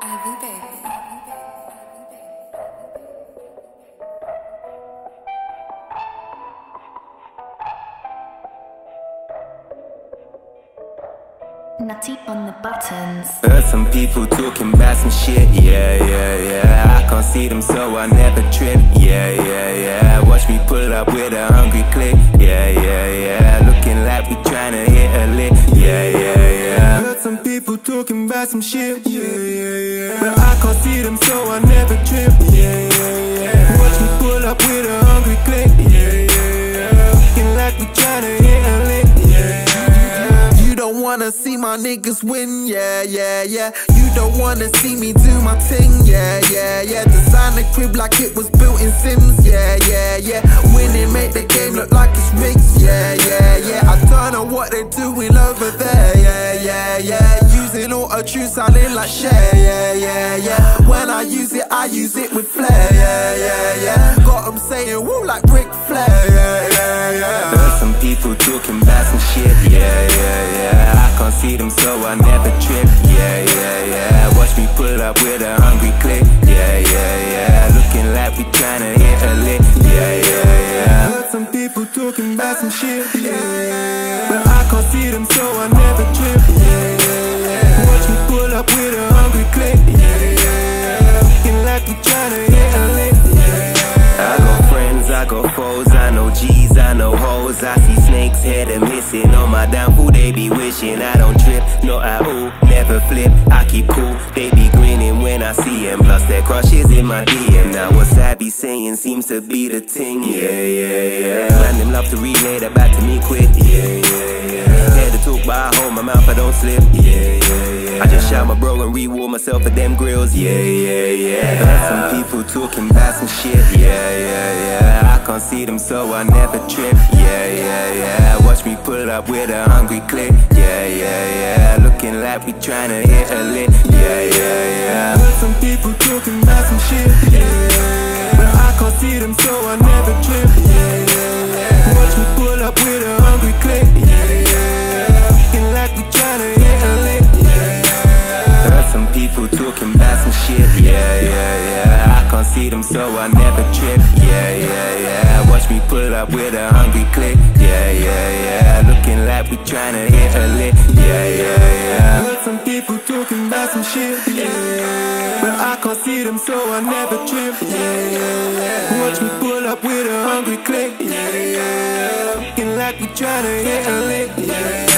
Ivy baby. Nutty on the buttons. Heard some people talking about some shit, yeah. I can't see them, so I never trip, yeah. Watch me pull up with a hungry click, yeah. Looking like we tryna hit a lick, yeah. Heard some people talking about some shit, yeah. But I can't see them, so I never trip, yeah. Watch me pull up with a hungry click, yeah. Looking like we tryna hit a lick, yeah. Don't wanna see my niggas win, yeah. You don't wanna see me do my thing, yeah. Design the crib like it was built in Sims, yeah. Winning make the game look like it's rigged, yeah. I don't know what they're doing over there, yeah. Using auto-tune sounding like Cher, yeah. When I use it with flair, yeah. Got them saying woo like Ric Flair, yeah. Heard some people talking about some shit, yeah. I can't see them, so I never trip, yeah. Watch me pull up with a hungry click, yeah. Looking like we tryna hit a lick, yeah. Heard some people talking about some shit, yeah. But I can't see them, so I never trip, yeah. Watch me pull up with a hungry click, yeah. Looking like we tryna hit a lick, yeah. I got friends, I got foes, I know G's, I know hoes. I see snakes head and missing on my downfall. They be wishing I don't trip, not at all, never flip. I keep cool, they be grinning when I see them. Plus their crushes in my DM. Now what I be saying seems to be the thing, yeah. Man, them love to relay that back to me quick, yeah. Head to talk, but I hold my mouth, I don't slip, yeah. I just shout my bro and reward myself for them grills, yeah. Heard some people talking about some shit, yeah. I can't see them, so I never trip, yeah. Watch me pull up with a hungry click, yeah. Looking like we tryna hit a lick, yeah. Heard some people talking about some shit, yeah. But I can't see them, so I never trip, yeah. Watch me pull up with a hungry click, yeah. Looking like we tryna hit a lick, yeah. Heard some people talking about some shit, yeah. I can't see them, so I never trip, yeah. Watch me pull up with a hungry click, yeah. Looking like we tryna hit a lick, yeah. Heard some people talking about some shit, yeah. But I can't see them, so I never trip, yeah. Watch me pull up with a hungry click, yeah. Looking like we tryna hit a lick, yeah.